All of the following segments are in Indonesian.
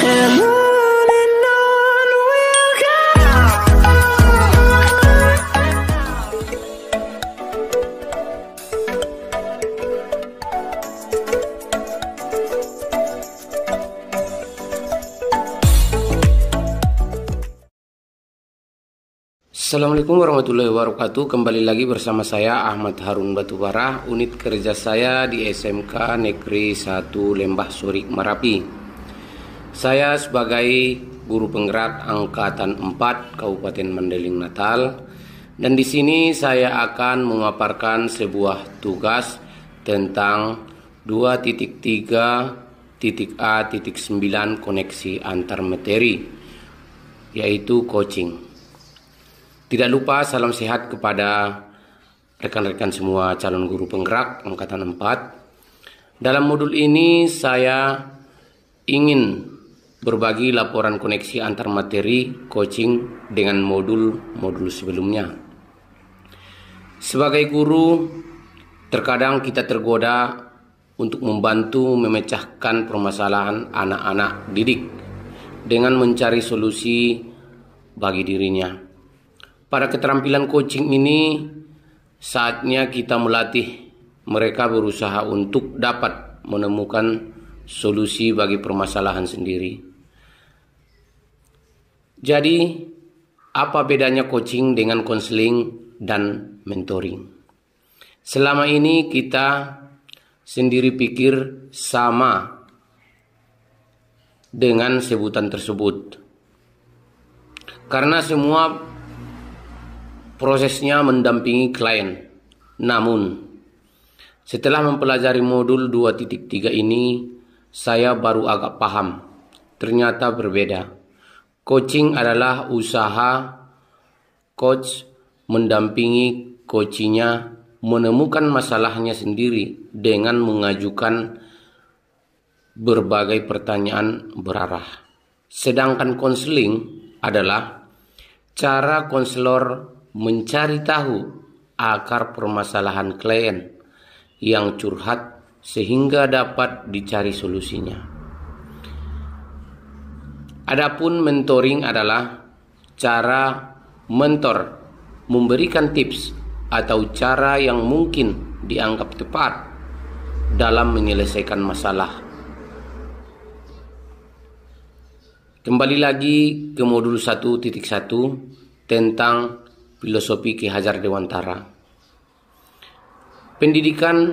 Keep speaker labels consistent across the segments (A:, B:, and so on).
A: and on we'll go.
B: Assalamualaikum warahmatullahi wabarakatuh. Kembali lagi bersama saya Ahmad Harun Batubara. Unit kerja saya di SMK Negeri 1 Lembah Sorik Marapi. Saya sebagai guru penggerak angkatan 4 Kabupaten Mandailing Natal, dan di sini saya akan memaparkan sebuah tugas tentang 2.3.A.9 koneksi antar materi, yaitu coaching. Tidak lupa salam sehat kepada rekan-rekan semua calon guru penggerak angkatan 4. Dalam modul ini saya ingin berbagi laporan koneksi antar materi coaching dengan modul-modul sebelumnya. Sebagai guru, terkadang kita tergoda untuk membantu memecahkan permasalahan anak-anak didik dengan mencari solusi bagi dirinya. Pada keterampilan coaching ini, saatnya kita melatih mereka berusaha untuk dapat menemukan solusi bagi permasalahan sendiri. Jadi, apa bedanya coaching dengan konseling dan mentoring? Selama ini kita sendiri pikir sama dengan sebutan tersebut, karena semua prosesnya mendampingi klien. Namun, setelah mempelajari modul 2.3 ini, saya baru agak paham. Ternyata berbeda. Coaching adalah usaha coach mendampingi coachingnya menemukan masalahnya sendiri dengan mengajukan berbagai pertanyaan berarah. Sedangkan konseling adalah cara konselor mencari tahu akar permasalahan klien yang curhat sehingga dapat dicari solusinya. Adapun mentoring adalah cara mentor memberikan tips atau cara yang mungkin dianggap tepat dalam menyelesaikan masalah. Kembali lagi ke modul 1.1 tentang filosofi Ki Hajar Dewantara. Pendidikan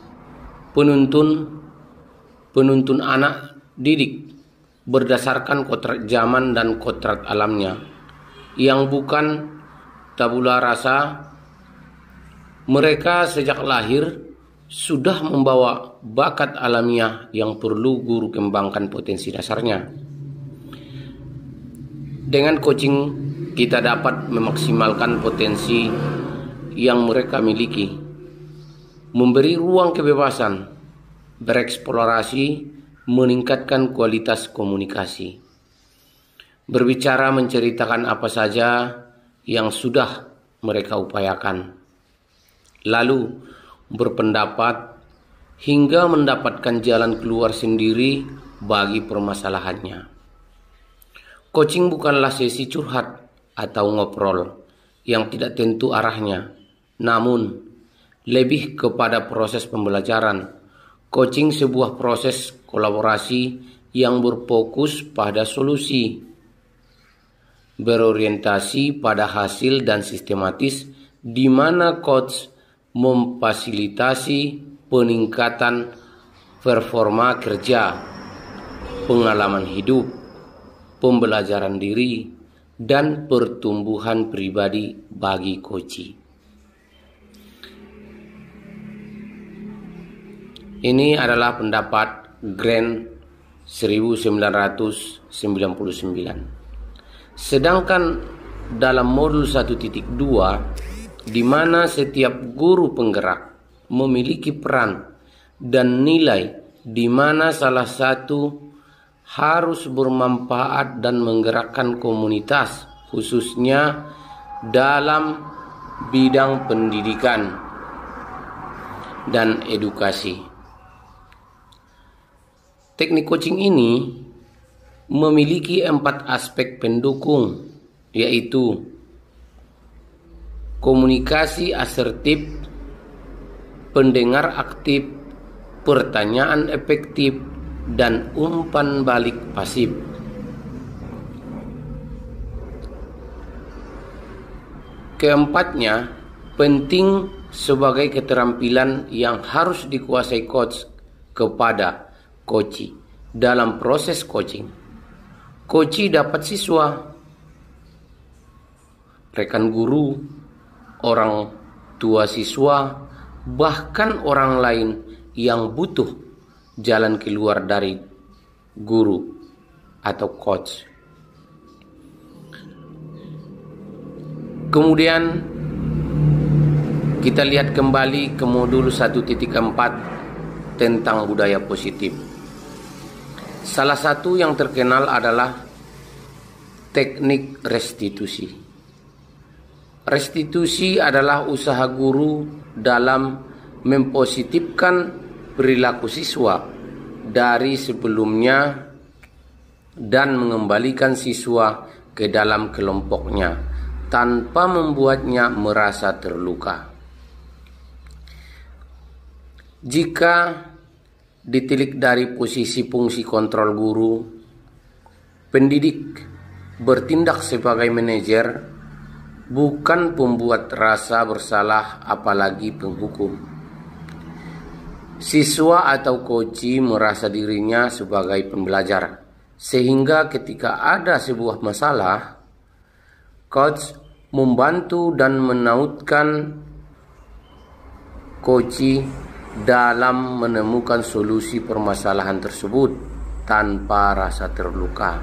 B: penuntun anak didik berdasarkan kodrat zaman dan kodrat alamnya, yang bukan tabula rasa. Mereka sejak lahir sudah membawa bakat alamiah yang perlu guru kembangkan potensi dasarnya. Dengan coaching kita dapat memaksimalkan potensi yang mereka miliki, memberi ruang kebebasan, bereksplorasi, meningkatkan kualitas komunikasi, berbicara menceritakan apa saja yang sudah mereka upayakan, lalu berpendapat hingga mendapatkan jalan keluar sendiri bagi permasalahannya. Coaching bukanlah sesi curhat atau ngobrol yang tidak tentu arahnya, namun lebih kepada proses pembelajaran. Coaching sebuah proses kolaborasi yang berfokus pada solusi, berorientasi pada hasil dan sistematis, di mana coach memfasilitasi peningkatan performa kerja, pengalaman hidup, pembelajaran diri, dan pertumbuhan pribadi bagi coach. Ini adalah pendapat Grant 1999. Sedangkan dalam modul 1.2, di mana setiap guru penggerak memiliki peran dan nilai, di mana salah satu harus bermanfaat dan menggerakkan komunitas, khususnya dalam bidang pendidikan dan edukasi. Teknik coaching ini memiliki 4 aspek pendukung, yaitu komunikasi asertif, pendengar aktif, pertanyaan efektif, dan umpan balik pasif. Keempatnya penting sebagai keterampilan yang harus dikuasai coach kepada coachee dalam proses coaching. Coachee dapat siswa, rekan guru, orang tua siswa, bahkan orang lain yang butuh jalan keluar dari guru atau coach. Kemudian kita lihat kembali ke modul 1.4 tentang budaya positif. Salah satu yang terkenal adalah teknik restitusi. Restitusi adalah usaha guru dalam mempositifkan perilaku siswa dari sebelumnya dan mengembalikan siswa ke dalam kelompoknya tanpa membuatnya merasa terluka. Jika ditilik dari posisi fungsi kontrol guru, pendidik bertindak sebagai manajer, bukan pembuat rasa bersalah apalagi penghukum. Siswa atau coachee merasa dirinya sebagai pembelajar, sehingga ketika ada sebuah masalah, coach membantu dan menautkan coachee dalam menemukan solusi permasalahan tersebut tanpa rasa terluka.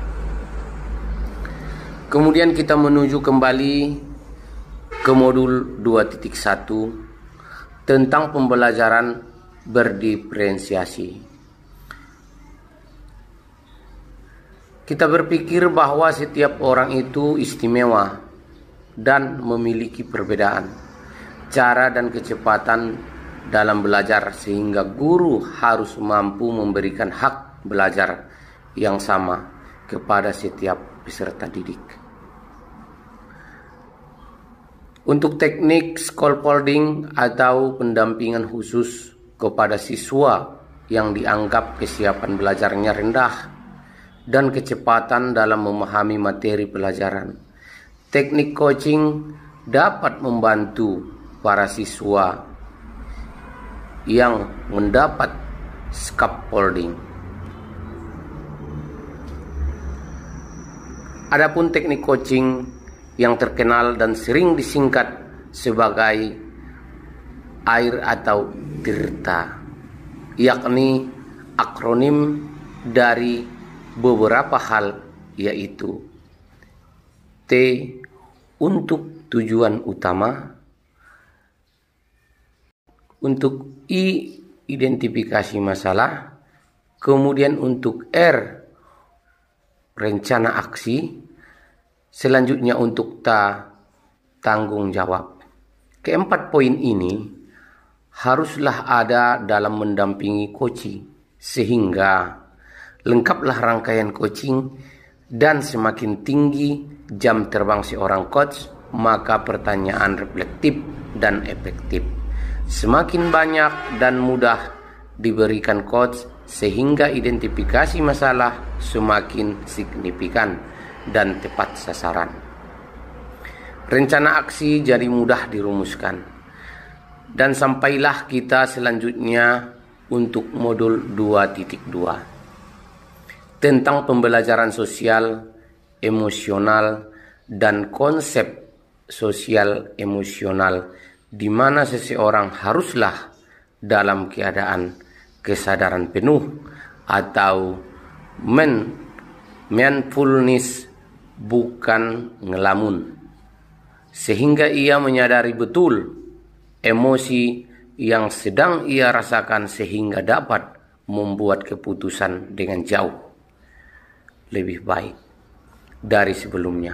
B: Kemudian kita menuju kembali ke modul 2.1 tentang pembelajaran berdiferensiasi. Kita berpikir bahwa setiap orang itu istimewa dan memiliki perbedaan cara dan kecepatan dalam belajar, sehingga guru harus mampu memberikan hak belajar yang sama kepada setiap peserta didik. Untuk teknik scaffolding atau pendampingan khusus kepada siswa yang dianggap kesiapan belajarnya rendah dan kecepatan dalam memahami materi pelajaran, teknik coaching dapat membantu para siswa yang mendapat scaffolding. Adapun teknik coaching yang terkenal dan sering disingkat sebagai AIR atau TIRTA, yakni akronim dari beberapa hal, yaitu T untuk tujuan utama, untuk I identifikasi masalah, kemudian untuk R rencana aksi, selanjutnya untuk tanggung jawab. Keempat poin ini haruslah ada dalam mendampingi coaching, sehingga lengkaplah rangkaian coaching. Dan semakin tinggi jam terbang seorang coach, maka pertanyaan reflektif dan efektif semakin banyak dan mudah diberikan coach, sehingga identifikasi masalah semakin signifikan dan tepat sasaran. Rencana aksi jadi mudah dirumuskan. Dan sampailah kita selanjutnya untuk modul 2.2 tentang pembelajaran sosial, emosional, dan konsep sosial emosional, di mana seseorang haruslah dalam keadaan kesadaran penuh atau mindfulness, bukan ngelamun, sehingga ia menyadari betul emosi yang sedang ia rasakan, sehingga dapat membuat keputusan dengan jauh lebih baik dari sebelumnya.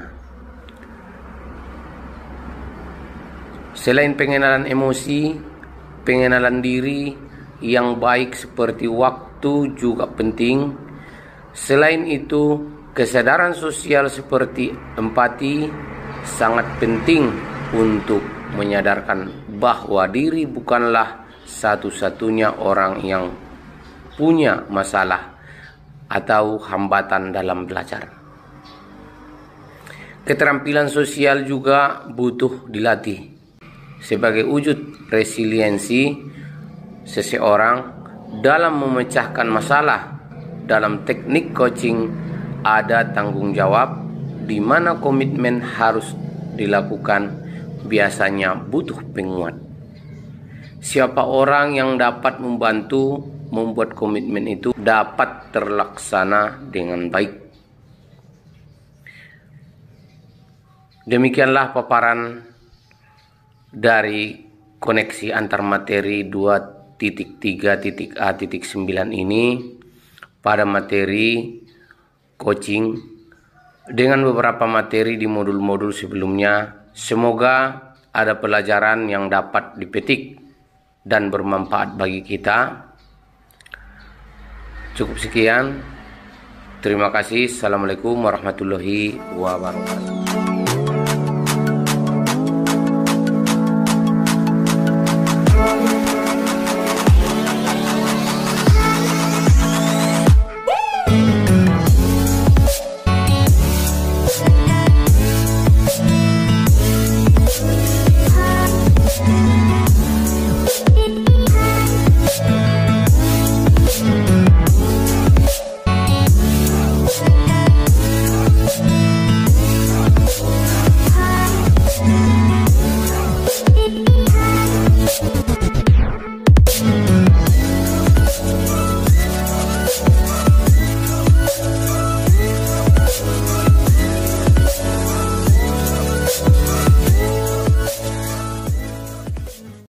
B: Selain pengenalan emosi, pengenalan diri yang baik seperti waktu juga penting. Selain itu, Kesadaran sosial seperti empati sangat penting untuk menyadarkan bahwa diri bukanlah satu-satunya orang yang punya masalah atau hambatan dalam belajar. Keterampilan sosial juga butuh dilatih. Sebagai wujud resiliensi seseorang dalam memecahkan masalah, dalam teknik coaching ada tanggung jawab di mana komitmen harus dilakukan, biasanya butuh penguat. Siapa orang yang dapat membantu membuat komitmen itu dapat terlaksana dengan baik. Demikianlah paparan dari koneksi antar materi 2.3.A.9 ini pada materi coaching dengan beberapa materi di modul-modul sebelumnya. Semoga ada pelajaran yang dapat dipetik dan bermanfaat bagi kita. Cukup sekian. Terima kasih. Assalamualaikum warahmatullahi wabarakatuh.